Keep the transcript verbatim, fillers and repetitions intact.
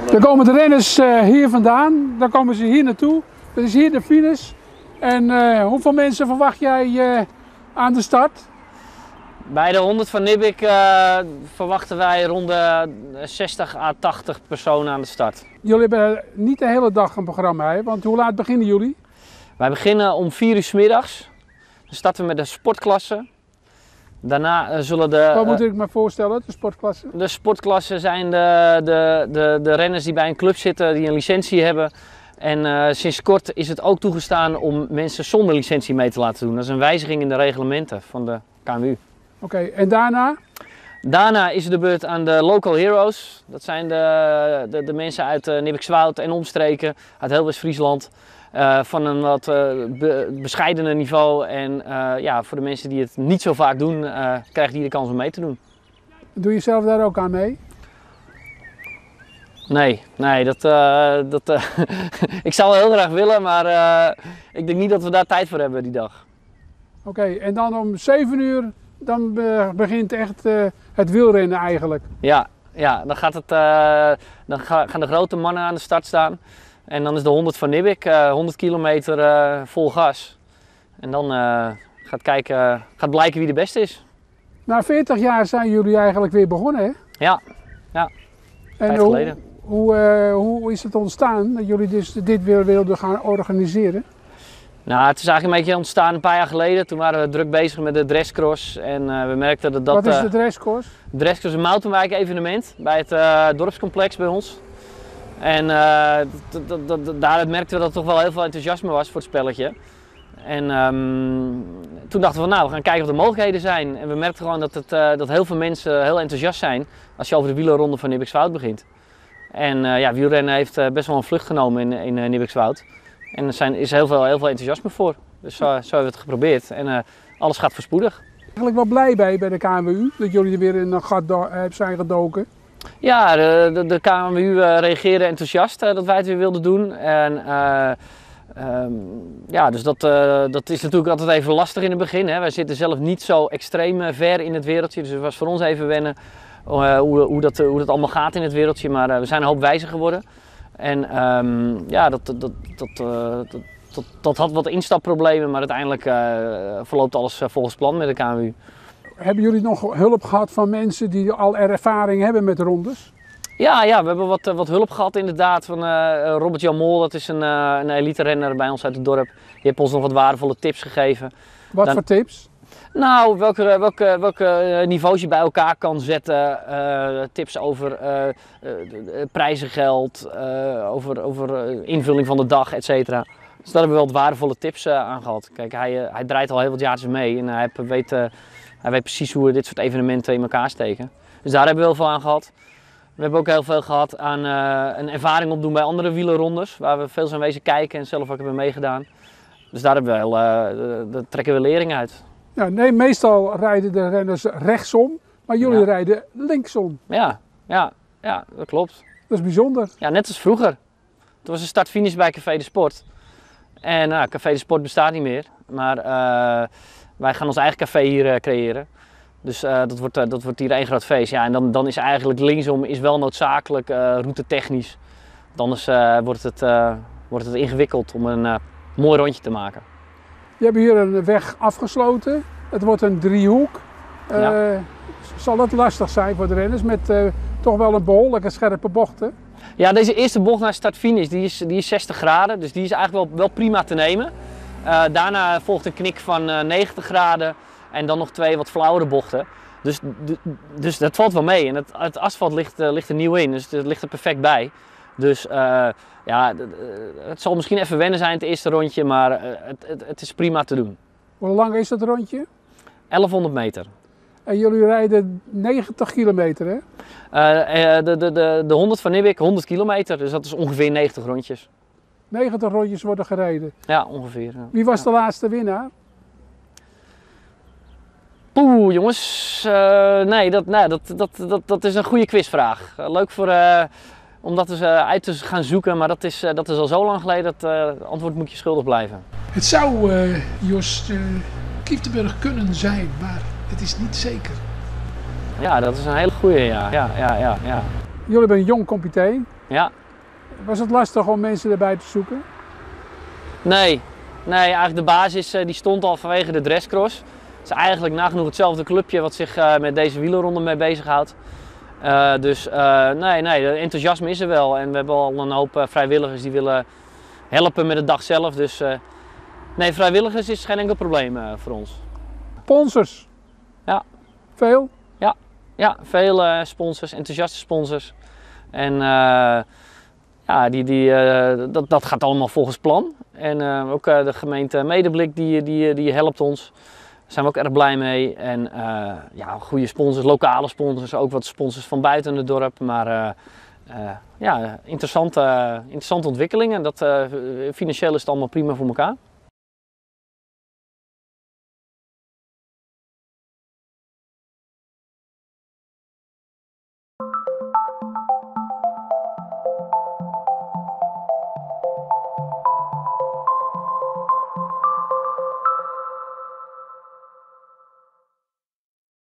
Dan komen de renners uh, hier vandaan, dan komen ze hier naartoe. Dat is hier de finish. En uh, hoeveel mensen verwacht jij uh, aan de start? Bij de honderd van Nibik uh, verwachten wij rond de zestig à tachtig personen aan de start. Jullie hebben niet de hele dag een programma, hè? Want hoe laat beginnen jullie? Wij beginnen om vier uur 's middags. Dan starten we met de sportklasse. Daarna uh, zullen de... Wat moet ik me voorstellen, de sportklasse? De sportklassen zijn de, de, de, de renners die bij een club zitten, die een licentie hebben. En uh, sinds kort is het ook toegestaan om mensen zonder licentie mee te laten doen. Dat is een wijziging in de reglementen van de K N W U. Oké, okay, en daarna? Daarna is het de beurt aan de local heroes. Dat zijn de, de, de mensen uit uh, Nibbikswoud en omstreken, uit heel West-Friesland. Uh, van een wat uh, be bescheidener niveau. En uh, ja, voor de mensen die het niet zo vaak doen, uh, krijgen die de kans om mee te doen. Doe je zelf daar ook aan mee? Nee, nee, dat, uh, dat, uh, ik zou wel heel graag willen, maar uh, ik denk niet dat we daar tijd voor hebben die dag. Oké, okay, en dan om zeven uur dan begint echt uh, het wielrennen eigenlijk? Ja, ja dan, gaat het, uh, dan gaan de grote mannen aan de start staan. En dan is de honderd van Nibik, uh, honderd kilometer uh, vol gas. En dan uh, gaat, kijken, gaat blijken wie de beste is. Na veertig jaar zijn jullie eigenlijk weer begonnen, hè? Ja, ja. En tijd hoe, geleden. Hoe, uh, hoe is het ontstaan dat jullie dus dit weer wilden gaan organiseren? Nou, het is eigenlijk een beetje ontstaan een paar jaar geleden. Toen waren we druk bezig met de dresscross en uh, we merkten dat dat... Wat is de dresscross? Uh, dresscross is een mountainbike evenement bij het uh, dorpscomplex bij ons. En uh, daar merkten we dat er toch wel heel veel enthousiasme was voor het spelletje. En um, toen dachten we van nou, we gaan kijken of er mogelijkheden zijn. En we merkten gewoon dat, het, uh, dat heel veel mensen heel enthousiast zijn als je over de wielerronde van Nibbikswoud begint. En uh, ja, wielrennen heeft uh, best wel een vlucht genomen in, in uh, Nibbikswoud. En er zijn, is heel veel, heel veel enthousiasme voor. Dus zo, zo hebben we het geprobeerd. En uh, alles gaat voorspoedig. Eigenlijk wel blij bij bij de K N W U, dat jullie er weer in een gat zijn gedoken. Ja, de, de, de K N W U uh, reageerde enthousiast uh, dat wij het weer wilden doen. En, uh, um, ja, dus dat, uh, dat is natuurlijk altijd even lastig in het begin. Hè. Wij zitten zelf niet zo extreem uh, ver in het wereldje, dus het was voor ons even wennen uh, hoe, hoe, dat, hoe dat allemaal gaat in het wereldje. Maar uh, we zijn een hoop wijzer geworden. En um, ja, dat, dat, dat, dat, uh, dat, dat, dat had wat instapproblemen, maar uiteindelijk uh, verloopt alles uh, volgens plan met de K N W U. Hebben jullie nog hulp gehad van mensen die al ervaring hebben met rondes? Ja, ja, we hebben wat, wat hulp gehad inderdaad van uh, Robert Jan Mol, dat is een, uh, een elite renner bij ons uit het dorp. Die heeft ons nog wat waardevolle tips gegeven. Wat Dan, voor tips? Nou, welke, welke, welke niveaus je bij elkaar kan zetten, uh, tips over uh, uh, prijzengeld, uh, over, over uh, invulling van de dag, et cetera. Dus daar hebben we wel wat waardevolle tips uh, aan gehad. Kijk, hij, uh, hij draait al heel wat jaartjes mee en hij weet, uh, hij weet precies hoe we dit soort evenementen in elkaar steken. Dus daar hebben we heel veel aan gehad. We hebben ook heel veel gehad aan uh, een ervaring opdoen bij andere wielerrondes, waar we veel zijn wezen kijken en zelf ook hebben meegedaan. Dus daar hebben we wel, uh, daar trekken we lering uit. Ja, nee, meestal rijden de renners rechtsom, maar jullie ja. rijden linksom. Ja, ja, ja, dat klopt. Dat is bijzonder. Ja, net als vroeger. Toen was een start-finish bij Café de Sport. En nou, Café de Sport bestaat niet meer, maar uh, wij gaan ons eigen café hier uh, creëren. Dus uh, dat, wordt, uh, dat wordt hier één groot feest. Ja, en dan, dan is eigenlijk linksom is wel noodzakelijk uh, route technisch. Anders uh, wordt, het, uh, wordt het ingewikkeld om een uh, mooi rondje te maken. Je hebt hier een weg afgesloten. Het wordt een driehoek. Uh, ja. Zal het lastig zijn voor de renners met uh, toch wel een behoorlijke scherpe bochten? Ja, deze eerste bocht naar start-finish die is, die is zestig graden, dus die is eigenlijk wel, wel prima te nemen. Uh, daarna volgt een knik van uh, negentig graden en dan nog twee wat flauwere bochten. Dus, dus dat valt wel mee en het, het asfalt ligt, uh, ligt er nieuw in, dus het ligt er perfect bij. Dus uh, ja, het zal misschien even wennen zijn het eerste rondje, maar uh, het, het, het is prima te doen. Hoe lang is dat rondje? elfhonderd meter. En jullie rijden negentig kilometer, hè? Uh, uh, de, de, de, de honderd van Nibik, honderd kilometer, dus dat is ongeveer negentig rondjes. negentig rondjes worden gereden? Ja, ongeveer. Ja. Wie was ja. de laatste winnaar? Poeh, jongens. Uh, nee, dat, nee dat, dat, dat, dat is een goede quizvraag. Uh, leuk voor, uh, om dat eens uh, uit te gaan zoeken, maar dat is, uh, dat is al zo lang geleden dat uh, het antwoord moet je schuldig blijven. Het zou, uh, Jos, uh, Kieftenburg kunnen zijn, maar het is niet zeker. Ja, dat is een hele goede, ja. Ja, ja, ja, ja. jullie hebben een jong comité. Ja. Was het lastig om mensen erbij te zoeken? Nee, nee, eigenlijk de basis die stond al vanwege de dresscross. Het is eigenlijk nagenoeg hetzelfde clubje wat zich uh, met deze wielerronde mee bezighoudt. Uh, dus uh, nee, nee, het enthousiasme is er wel. En we hebben al een hoop uh, vrijwilligers die willen helpen met de dag zelf. Dus uh, nee, vrijwilligers is geen enkel probleem uh, voor ons. Sponsors? Ja. Veel? Ja, ja veel uh, sponsors, enthousiaste sponsors. En uh, ja, die, die, uh, dat, dat gaat allemaal volgens plan. En uh, ook uh, de gemeente Medeblik die, die, die helpt ons. Daar zijn we ook erg blij mee. En uh, ja, goede sponsors, lokale sponsors, ook wat sponsors van buiten het dorp. Maar uh, uh, ja, interessante, uh, interessante ontwikkelingen. Dat, uh, financieel is het allemaal prima voor elkaar.